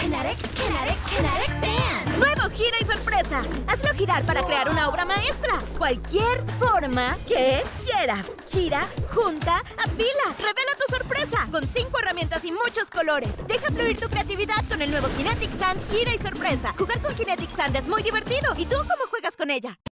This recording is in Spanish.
Kinetic Sand. ¡Nuevo Gira y Sorpresa! Hazlo girar para crear una obra maestra. Cualquier forma que quieras. Gira, junta, apila. Revela tu sorpresa con 5 herramientas y muchos colores. Deja fluir tu creatividad con el nuevo Kinetic Sand Gira y Sorpresa. Jugar con Kinetic Sand es muy divertido. ¿Y tú cómo juegas con ella?